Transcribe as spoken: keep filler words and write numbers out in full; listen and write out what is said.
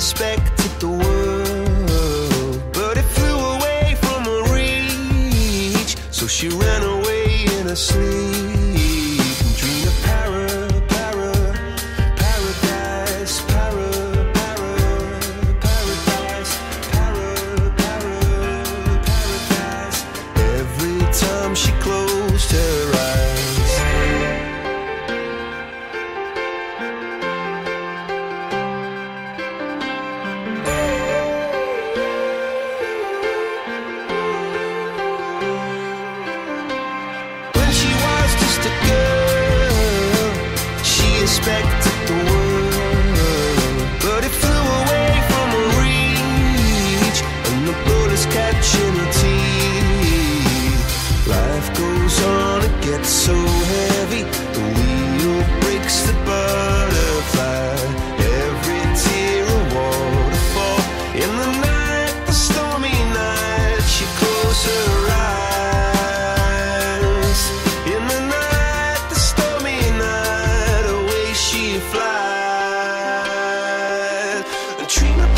expected the world, but it flew away from her reach. So she ran away in her sleep and dreamed of para, para, paradise, para, para, paradise, para, para, paradise. Every time she closed her eyes. Expected the world, but it flew away from her reach, and the bullets catching her teeth. Life goes on, it gets so heavy, the wheel breaks the butterfly. Every tear a waterfall. In the night, the stormy night, she closed her eyes. In the night, the stormy night, she flies and dream about